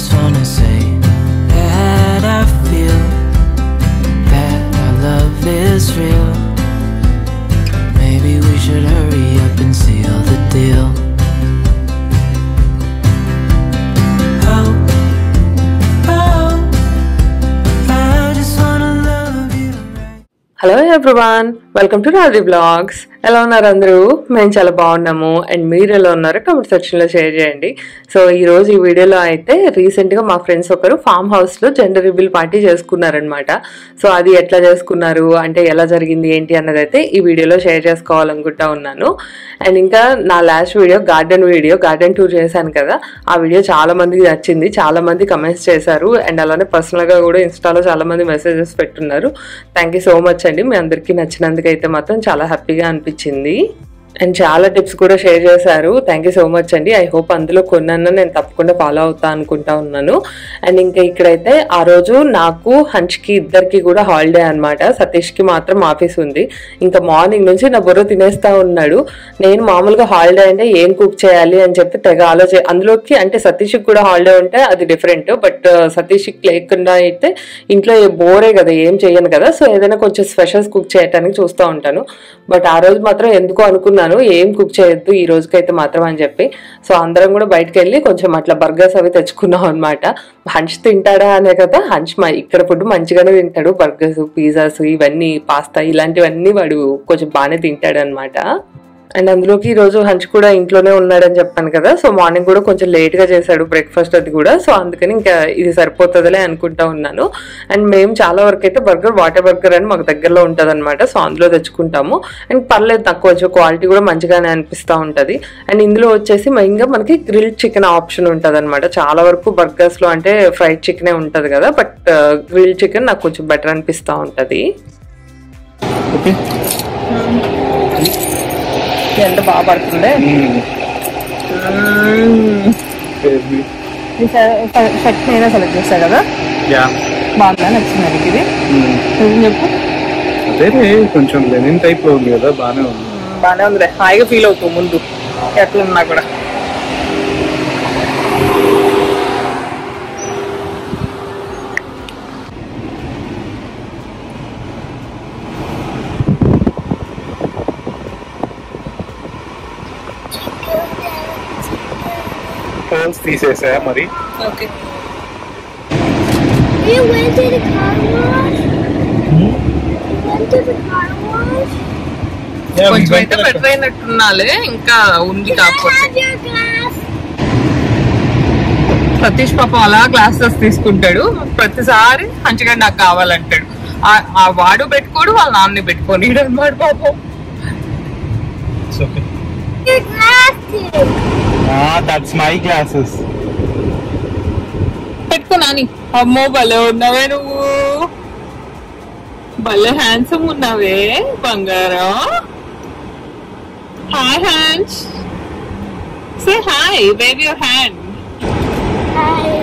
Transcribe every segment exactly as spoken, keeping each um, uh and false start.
just wanna say that I feel that our love is real. Maybe we should hurry up and seal the deal. Oh, oh, I just wanna love you right. Hello everyone, welcome to Radhi Vlogs. ఎలా ఉన్నారు అందరూ? మేము చాలా బాగున్నాము. And మీరు ఎలా ఉన్నారో comment సెక్షన్లో షేర్ చేయండి. సో ఈరోజు ఈ వీడియోలో అయితే రీసెంట్గా మా ఫ్రెండ్స్ ఒకరు ఫామ్ హౌస్లో జెండర్ రివీల్ పార్టీ చేసుకున్నారనమాట. సో అది ఎట్లా చేసుకున్నారు అంటే ఎలా జరిగింది ఏంటి అన్నది అయితే ఈ వీడియోలో షేర్ చేసుకోవాలనుకుంటా ఉన్నాను. అండ్ ఇంకా నా last video garden video garden tour చేశాను కదా, ఆ వీడియో చాలా మందికి నచ్చింది, చాలా మంది కమెంట్స్ చేశారు. అండ్ అలానే పర్సనల్గా కూడా ఇన్స్టాలో చాలా మంది మెసేజెస్ పెట్టున్నారు. థ్యాంక్ యూ సో మచ్ అండి, మీ అందరికీ నచ్చినందుకైతే మాత్రం చాలా హ్యాపీగా అనిపించింది. అండ్ చాలా టిప్స్ కూడా షేర్ చేశారు. థ్యాంక్ యూ సో మచ్ అండి. ఐ హోప్ అందులో కొన్నాను నేను తప్పకుండా ఫాలో అవుతా అనుకుంటా ఉన్నాను. అండ్ ఇంకా ఇక్కడైతే ఆ రోజు నాకు హంచ్కి ఇద్దరికి కూడా హాలిడే అనమాట. సతీష్కి మాత్రం ఆఫీస్ ఉంది. ఇంకా మార్నింగ్ నుంచి నా బుర్ర తినేస్తా ఉన్నాడు. నేను మామూలుగా హాలిడే అంటే ఏం కుక్ చేయాలి అని చెప్పి తెగ ఆలోచన, అందులోకి అంటే సతీష్కి కూడా హాలిడే ఉంటే అది డిఫరెంట్, బట్ సతీష్కి లేకుండా అయితే ఇంట్లో బోరే కదా, ఏం చేయను కదా. సో ఏదైనా కొంచెం స్పెషల్స్ కుక్ చేయడానికి చూస్తూ ఉంటాను. బట్ ఆ రోజు మాత్రం ఎందుకో అనుకున్నాను ఏం కుక్ చేయొద్దు ఈ రోజుకైతే మాత్రం అని చెప్పి. సో అందరం కూడా బయటకు వెళ్ళి కొంచెం అట్లా బర్గర్స్ అవి తెచ్చుకున్నాం అనమాట. హంచ్ తింటాడా అనే కదా, హంచ్ మా ఇక్కడ ఫుడ్ మంచిగానే తింటాడు. బర్గర్స్, పిజ్జాస్, ఇవన్నీ పాస్తా ఇలాంటివన్నీ వాడు కొంచెం బాగానే తింటాడు అనమాట. అండ్ అందులోకి ఈరోజు హంచ్ కూడా ఇంట్లోనే ఉన్నాడని చెప్పాను కదా. సో మార్నింగ్ కూడా కొంచెం లేట్గా చేశాడు బ్రేక్ఫాస్ట్ అది కూడా. సో అందుకని ఇంకా ఇది సరిపోతుందిలే అనుకుంటా ఉన్నాను. అండ్ మేము చాలా వరకు అయితే బర్గర్ వాటర్ బర్గర్ అని మాకు దగ్గరలో ఉంటుంది అనమాట. సో అందులో తెచ్చుకుంటాము. అండ్ పర్లేదు, నాకు కొంచెం క్వాలిటీ కూడా మంచిగానే అనిపిస్తూ ఉంటుంది. అండ్ ఇందులో వచ్చేసి మెయిన్గా మనకి గ్రిల్డ్ చికెన్ ఆప్షన్ ఉంటుంది అనమాట. చాలా వరకు బర్గర్స్లో అంటే ఫ్రైడ్ చికెనే ఉంటుంది కదా, బట్ గ్రిల్డ్ చికెన్ నాకు కొంచెం బెటర్ అనిపిస్తూ ఉంటుంది. ఎంత బాగా పడుతుంది. షర్ట్ నేనే సెలెక్ట్ చేస్తా కదా, బాగా నచ్చింది నాకు ఇది. చెప్పు. అదే కొంచెం లెనిన్ టైప్ లో ఉంది కదా, బాగానే ఉంది. బాగానే ఉందిలే, హాయిగా ఫీల్ అవుతావు ముందు ఎట్లున్నా కూడా. తీసేసా మరి. Okay. You went to the car wash? Hmm? You went to the car wash? కొంచెం అయితే బెటర్ అయినట్టున్నాలే, ఇంకా ఉంది కాకపోతే. సతీష్ పాప అలా గ్లాసెస్ తీసుకుంటాడు ప్రతిసారి, మంచిగా నాకు కావాలంటాడు. ఆ వాడు పెట్టుకోడు, వాళ్ళ నాన్న పెట్టుకోని అనమాట పాపం. Your glasses. Ah, that's my glasses. పెట్టుకో నాని. అమ్మో భలే ఉన్నావే నువ్వు, భలే హ్యాండ్సమ్ ఉన్నావే బంగారం. Hi hands, say hi, wave your hand. Hi.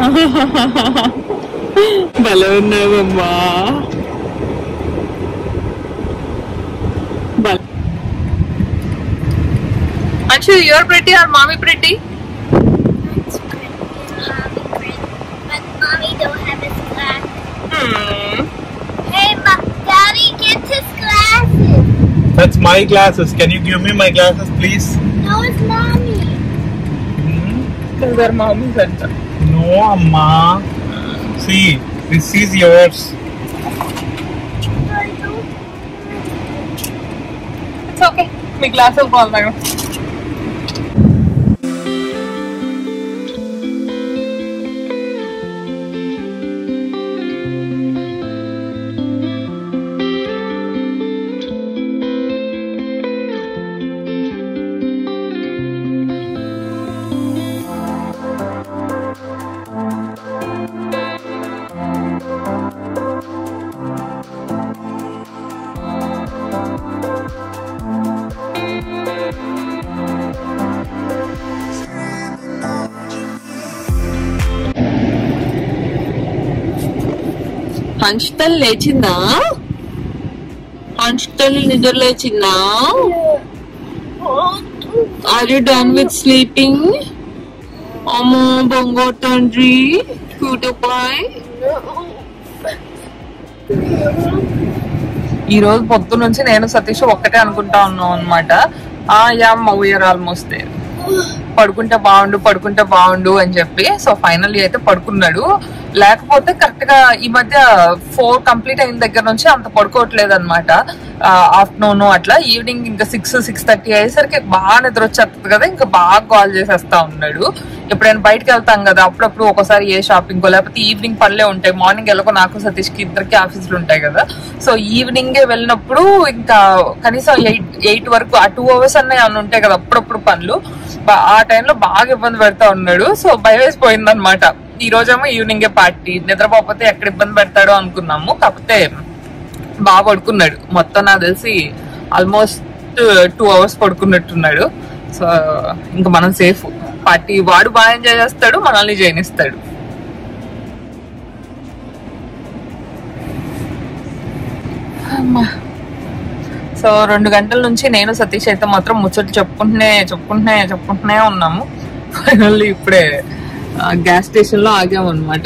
భలే ఉన్నావమ్మా. Anshu, you're pretty or mommy pretty? That's pretty and mommy pretty, but mommy don't have his glasses. Hmm. Hey, Ma- Daddy, get his glasses. That's my glasses. Can you give me my glasses, please? No, it's mommy. Those are mommy's anta. No, Amma. See, this is yours. I don't. It's okay. మీ గ్లాసులు బాగున్నాయి. హంచుతల్లి లేచిందా? హంచుతల్లి నిద్ర లేచిందా? Are you done with sleeping? అమ్మో బొంగోరు తండ్రి bye. ఈ రోజు పొద్దు నుంచి నేను సతీష్ ఒక్కటే అనుకుంటా ఉన్నాం అనమాట. ఆ యా వీఆర్ ఆల్మోస్ట్ దేర్. పడుకుంటే బాగుండు పడుకుంటే బాగుండు అని చెప్పి. సో ఫైనల్లీ అయితే పడుకున్నాడు. లేకపోతే కరెక్ట్ గా ఈ మధ్య ఫోర్ కంప్లీట్ అయిన దగ్గర నుంచి అంత పడుకోవట్లేదు అనమాట. ఆఫ్టర్నూన్ అట్లా ఈవినింగ్ ఇంకా సిక్స్ సిక్స్ థర్టీ అయ్యేసరికి బాగా నిద్ర వచ్చేస్తుంది కదా, ఇంకా బాగా కాల్ చేసేస్తా ఉన్నాడు. ఎప్పుడైనా బయటకు వెళ్తాం కదా అప్పుడప్పుడు ఒకసారి ఏ షాపింగ్ లేకపోతే ఈవినింగ్ పనులే ఉంటాయి. మార్నింగ్ ఎలాగో నాకు సతీష్కి ఇద్దరికి ఆఫీసులు ఉంటాయి కదా. సో ఈవినింగే వెళ్ళినప్పుడు ఇంకా కనీసం ఎయిట్ ఎయిట్ వరకు ఆ టూ అవర్స్ అన్న ఏమన్నా ఉంటాయి కదా అప్పుడప్పుడు పనులు. ఆ టైంలో బాగా ఇబ్బంది పెడతా ఉన్నాడు. సో భయం వేసిపోయింది అనమాట. ఈ రోజేమో ఈవినింగే పార్టీ, నిద్రపోకపోతే ఎక్కడ ఇబ్బంది పెడతాడో అనుకున్నాము. కాకపోతే బాగా పడుకున్నాడు. మొత్తం నాకు తెలిసి ఆల్మోస్ట్ టూ అవర్స్ పడుకున్నట్టున్నాడు. సో ఇంకా మనం సేఫ్. పార్టీ వాడు బాగా ఎంజాయ్ చేస్తాడు, మనల్ని జయనిస్తాడు. సో రెండు గంటల నుంచి నేను సతీష్ అయితే మాత్రం ముచ్చట్లు చెప్పుకుంటూనే చెప్పుకుంటూనే చెప్పుకుంటూనే ఉన్నాము. ఫైనల్లీ ఇప్పుడే గ్యాస్ స్టేషన్ లో ఆగాము అనమాట.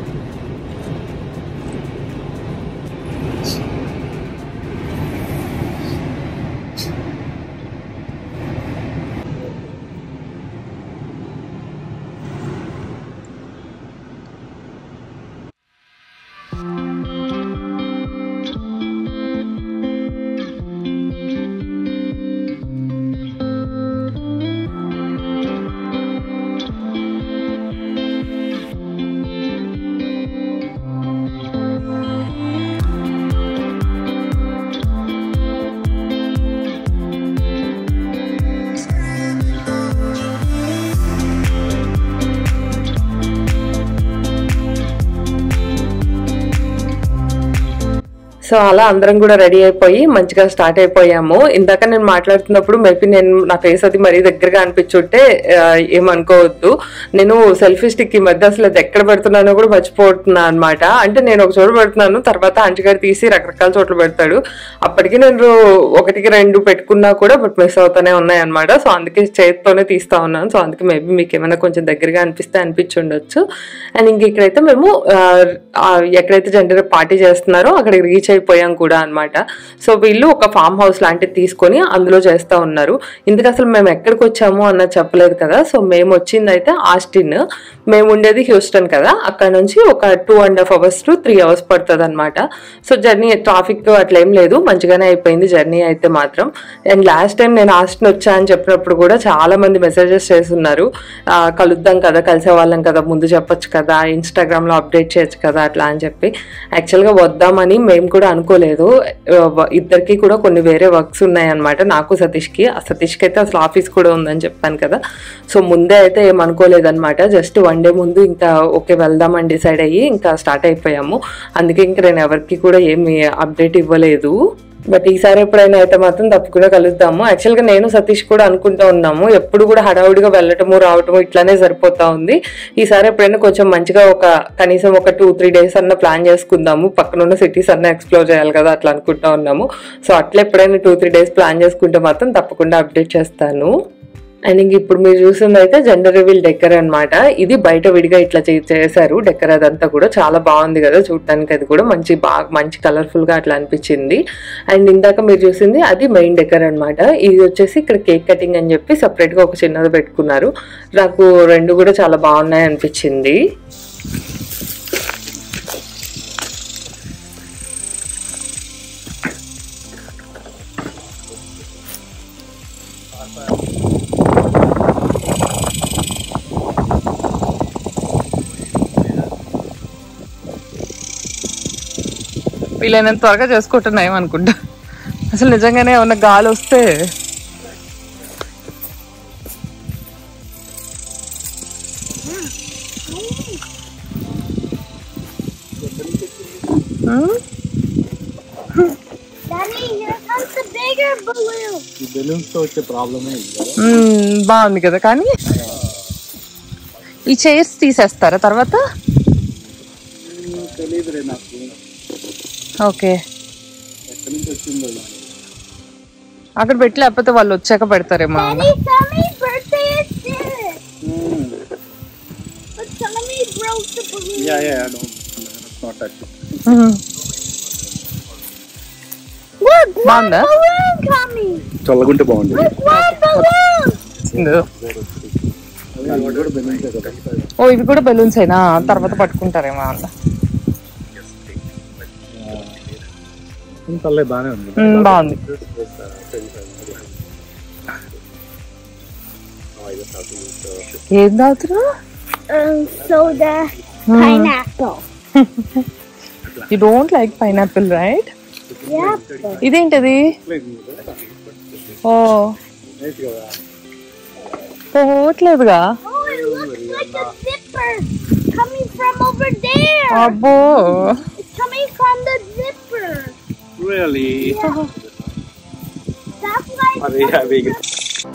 సో అలా అందరం కూడా రెడీ అయిపోయి మంచిగా స్టార్ట్ అయిపోయాము. ఇందాక నేను మాట్లాడుతున్నప్పుడు మేబీ నేను నా ఫేస్ అది మరీ దగ్గరగా అనిపించుంటే ఏమనుకోవద్దు. నేను సెల్ఫీ స్టిక్ ఈ మధ్య అసలు అది ఎక్కడ పెడుతున్నానో కూడా మర్చిపోతున్నాను అనమాట. అంటే నేను ఒక చోట పెడుతున్నాను, తర్వాత అంచుగారు తీసి రకరకాల చోట్ల పెడతాడు. అప్పటికి నేను ఒకటికి రెండు పెట్టుకున్నా కూడా బట్ మిస్ అవుతానే ఉన్నాయి అనమాట. సో అందుకే చేతితోనే తీస్తా ఉన్నాను. సో అందుకే మేబీ మీకు ఏమైనా కొంచెం దగ్గరగా అనిపిస్తే అనిపించి ఉండొచ్చు. అండ్ ఇంక ఇక్కడైతే మేము ఎక్కడైతే జెండర్ పార్టీ చేస్తున్నారో అక్కడికి రీచ్ అయిపోయాం కూడా అనమాట. సో వీళ్ళు ఒక ఫామ్ హౌస్ లాంటిది తీసుకొని అందులో చేస్తా ఉన్నారు. ఇందుకు అసలు మేము ఎక్కడికి వచ్చాము అన్నది చెప్పలేదు కదా. సో మేము వచ్చింది అయితే ఆస్టిన్, మేము ఉండేది హ్యూస్టన్ కదా. అక్కడ నుంచి ఒక two and half hours to three hours పడుతుంది అనమాట. సో జర్నీ ట్రాఫిక్ అట్లా ఏం లేదు, మంచిగానే అయిపోయింది జర్నీ అయితే మాత్రం. అండ్ లాస్ట్ టైం నేను ఆస్టిన్ వచ్చా అని చెప్పినప్పుడు కూడా చాలా మంది మెసేజెస్ చేస్తున్నారు, కలుద్దాం కదా, కలిసే వాళ్ళం కదా, ముందు చెప్పొచ్చు కదా, ఇన్స్టాగ్రామ్ లో అప్డేట్ చేయొచ్చు కదా అట్లా అని చెప్పి. యాక్చువల్గా వద్దామని మేము కూడా అనుకోలేదు. ఇద్దరికి కూడా కొన్ని వేరే వర్క్స్ ఉన్నాయన్నమాట, నాకు సతీష్కి. సతీష్కి అయితే అసలు ఆఫీస్ కూడా ఉందని చెప్పాను కదా. సో ముందే అయితే ఏమనుకోలేదు అనమాట. జస్ట్ వన్ డే ముందు ఇంకా ఓకే వెళ్దామని డిసైడ్ అయ్యి ఇంకా స్టార్ట్ అయిపోయాము. అందుకే ఇంకా నేను ఎవరికి కూడా ఏమి అప్డేట్ ఇవ్వలేదు. బట్ ఈసారి ఎప్పుడైనా అయితే మాత్రం తప్పకుండా కలుద్దాము. యాక్చువల్గా నేను సతీష్ కూడా అనుకుంటూ ఉన్నాము, ఎప్పుడు కూడా హడావుడిగా వెళ్ళటము రావటము ఇట్లానే సరిపోతా ఉంది. ఈసారి ఎప్పుడైనా కొంచెం మంచిగా ఒక కనీసం ఒక టూ త్రీ డేస్ అన్న ప్లాన్ చేసుకుందాము, పక్కనున్న సిటీస్ అన్న ఎక్స్ప్లోర్ చేయాలి కదా అట్లా అనుకుంటా ఉన్నాము. సో అట్లా ఎప్పుడైనా టూ త్రీ డేస్ ప్లాన్ చేసుకుంటే మాత్రం తప్పకుండా అప్డేట్ చేస్తాను. అండ్ ఇంక ఇప్పుడు మీరు చూసింది అయితే జెండర్ రివీల్ డెక్కర్ అనమాట. ఇది బయట విడిగా ఇట్లా చేశారు డెక్కర్, అదంతా కూడా చాలా బాగుంది కదా చూడటానికి. అది కూడా మంచి బాగా మంచి కలర్ఫుల్ గా అట్లా అనిపించింది. అండ్ ఇందాక మీరు చూసింది అది మెయిన్ డెక్కర్ అనమాట. ఇది వచ్చేసి ఇక్కడ కేక్ కటింగ్ అని చెప్పి సపరేట్ గా ఒక చిన్నది పెట్టుకున్నారు. నాకు రెండు కూడా చాలా బాగున్నాయి అనిపించింది. వీళ్ళైనంత త్వరగా చేసుకుంటున్నాయి అనుకుంటా. అసలు నిజంగానే ఏమన్నా గాలి వస్తే బాగుంది కదా. కానీ ఈ చైర్స్ తీసేస్తారా తర్వాత? ఓకే, అక్కడ పెట్టి లేకపోతే వాళ్ళు వచ్చాక పెడతారేమో. out the balloon. Yeah, yeah, don't. Let's not touch it. Look, one Banda? balloon coming. చల్లగుంటే బాగుంది. Look, one balloon. ఓ ఇవి కూడా బెలూన్స్ అయినా తర్వాత పట్టుకుంటారేమో అన్న. పర్లేదు బాగానే ఉంది. బాగుంది. ఏం తాగుతున్నా? Um, soda, pineapple. You don't like pineapple right? Yep. ఇదేంటది? ఓ పోవట్లేదుగా. Oh, it looks like a zipper coming from over there. అబ్బో It's coming from the zipper. Really? Yeah. That's like. Are they having it?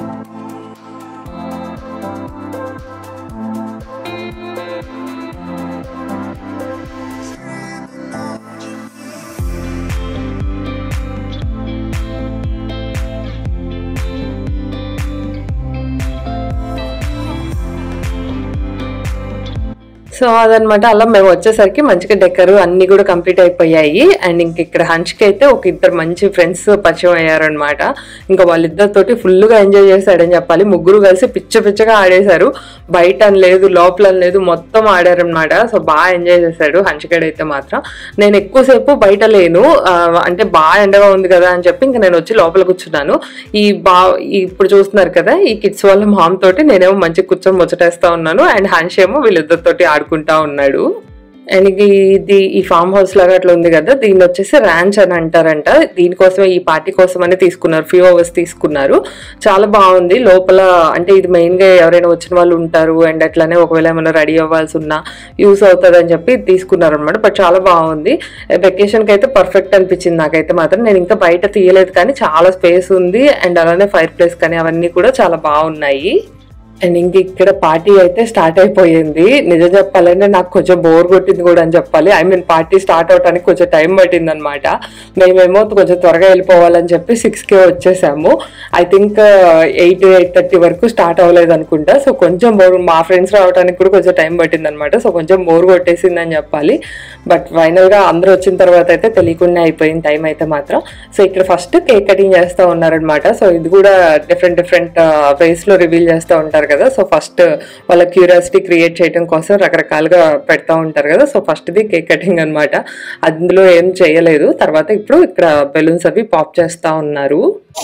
So అదనమాట. అలా మేము వచ్చేసరికి మంచిగా decker అన్ని కూడా కంప్లీట్ అయిపోయాయి. అండ్ ఇంక ఇక్కడ హన్ష్కి అయితే ఒక ఇద్దరు మంచి ఫ్రెండ్స్ పరిచయం అయ్యారనమాట. ఇంకా వాళ్ళిద్దరితోటి ఫుల్గా ఎంజాయ్ చేశాడని చెప్పాలి. ముగ్గురు కలిసి పిచ్చ పిచ్చగా ఆడేశారు. బయట అని లేదు, లోపల అని లేదు, మొత్తం ఆడారనమాట. సో బాగా ఎంజాయ్ చేశాడు హన్ష్గడ్ అయితే మాత్రం. నేను ఎక్కువసేపు బయట లేను, అంటే బాగా ఎండగా ఉంది కదా అని చెప్పి ఇంకా నేను వచ్చి లోపల కూర్చున్నాను. ఈ బా ఇప్పుడు చూస్తున్నారు కదా ఈ కిడ్స్ వాళ్ళ మామ్ తోటి నేనేమో మంచిగా కూర్చొని ముచ్చటేస్తా ఉన్నాను. అండ్ హన్స్ ఏమో వీళ్ళిద్దరితోటి ఆడుకుంటా ఉన్నాడు. అండ్ ఇది ఈ ఫామ్ హౌస్ లాగా అట్లా ఉంది కదా, దీన్ని వచ్చేసి ర్యాంచ్ అని అంటారంట. దీనికోసమే ఈ పార్టీ కోసం అని తీసుకున్నారు, ఫ్యూ అవర్స్ తీసుకున్నారు. చాలా బాగుంది లోపల. అంటే ఇది మెయిన్ గా ఎవరైనా వచ్చిన వాళ్ళు ఉంటారు అండ్ అట్లానే ఒకవేళ ఏమైనా రెడీ అవ్వాల్సి ఉన్నా యూస్ అవుతుంది అని చెప్పి తీసుకున్నారు అనమాట. బట్ చాలా బాగుంది. వెకేషన్ కి అయితే పర్ఫెక్ట్ అనిపించింది నాకైతే మాత్రం. నేను ఇంకా బయట తీయలేదు కానీ చాలా స్పేస్ ఉంది. అండ్ అలానే ఫైర్ ప్లేస్ కానీ అవన్నీ కూడా చాలా బాగున్నాయి. అండ్ ఇంక ఇక్కడ పార్టీ అయితే స్టార్ట్ అయిపోయింది. నిజం చెప్పాలంటే నాకు కొంచెం బోర్ కొట్టింది కూడా అని చెప్పాలి. ఐ మీన్ పార్టీ స్టార్ట్ అవడానికి కొంచెం టైం పట్టింది అనమాట. మేమేమో కొంచెం త్వరగా వెళ్ళిపోవాలని చెప్పి సిక్స్ కే వచ్చేసాము. I think eight eight thirty వరకు స్టార్ట్ అవ్వలేదు అనుకుంటా. సో కొంచెం బోర్, మా ఫ్రెండ్స్ రావడానికి కూడా కొంచెం టైం పట్టింది అనమాట. సో కొంచెం బోర్ కొట్టేసింది అని చెప్పాలి. బట్ ఫైనల్ గా అందరూ వచ్చిన తర్వాత అయితే తెలియకుండా అయిపోయింది టైం అయితే మాత్రం. సో ఇక్కడ ఫస్ట్ కేక్ కటింగ్ చేస్తూ ఉన్నారనమాట. సో ఇది కూడా డిఫరెంట్ డిఫరెంట్ వేస్ లో రివీల్ చేస్తూ ఉంటారు కదా. సో ఫస్ట్ వాళ్ళ క్యూరియాసిటీ క్రియేట్ చేయడం కోసం రకరకాలుగా పెడతా ఉంటారు కదా. So first the cake cutting అనమాట. అందులో ఏం చేయలేదు. తర్వాత ఇప్పుడు ఇక్కడ బెలూన్స్ అవి పాప్ చేస్తా ఉన్నారు.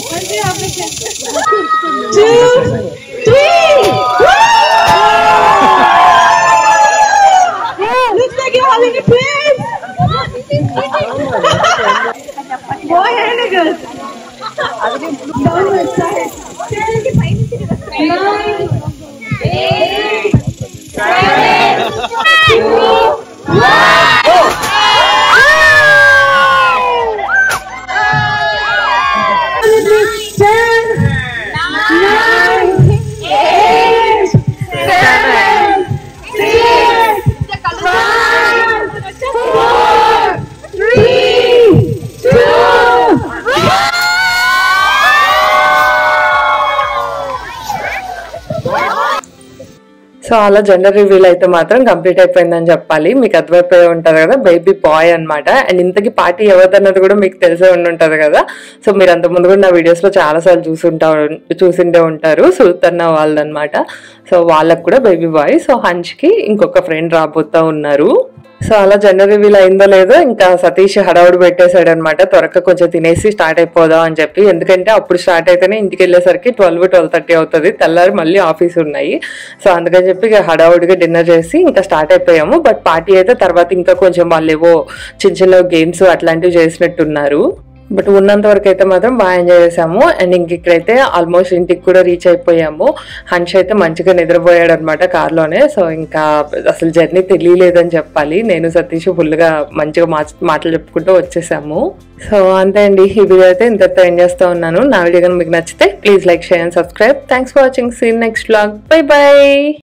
సో అలా జెండర్ రివీల్ అయితే మాత్రం కంప్లీట్ అయిపోయిందని చెప్పాలి. మీకు అర్థమైపోయి ఉంటది కదా, బేబీ బాయ్ అనమాట. అండ్ ఇంతకీ పార్టీ ఎవరిదన్నది కూడా మీకు తెలిసే ఉండి ఉంటది కదా. సో మీరు అంత ముందు కూడా నా వీడియోస్ లో చాలా సార్లు చూసుంటా చూసిండే ఉంటారు. సుల్తన్న వాళ్ళదనమాట. సో వాళ్ళకు కూడా బేబీ బాయ్. సో హన్స్ కి ఇంకొక ఫ్రెండ్ రాబోతా ఉన్నారు. సో అలా జెండర్ రివీల్ అయిందో లేదో ఇంకా సతీష్ హడావుడు పెట్టేశాడు అనమాట. త్వరగా కొంచెం తినేసి స్టార్ట్ అయిపోదాం అని చెప్పి. ఎందుకంటే అప్పుడు స్టార్ట్ అయితేనే ఇంటికి వెళ్ళేసరికి ట్వెల్వ్ ట్వెల్వ్ థర్టీ అవుతుంది. తెల్లారి మళ్ళీ ఆఫీస్ ఉన్నాయి. సో అందుకని చెప్పి ఇక హడావుడిగా డిన్నర్ చేసి ఇంకా స్టార్ట్ అయిపోయాము. బట్ పార్టీ అయితే తర్వాత ఇంకా కొంచెం వాళ్ళు ఏవో చిన్న చిన్న గేమ్స్ అట్లాంటివి చేసినట్టున్నారు. బట్ ఉన్నంత వరకు అయితే మాత్రం బాగా ఎంజాయ్ చేసాము. అండ్ ఇంక ఇక్కడైతే ఆల్మోస్ట్ ఇంటికి కూడా రీచ్ అయిపోయాము. హన్స్ అయితే మంచిగా నిద్రపోయాడు అనమాట కార్లోనే. సో ఇంకా అసలు జర్నీ తెలియలేదని చెప్పాలి. నేను సతీష్ ఫుల్గా మంచిగా మాటలు చెప్పుకుంటూ వచ్చేసాము. సో అంతే అండి, ఈ వీడియో అయితే ఇంతతో ఎండ్ చేస్తూ ఉన్నాను. నా వీడియో కనుక మీకు నచ్చితే please like, share and subscribe. Thanks for watching. See next vlog. Bye by.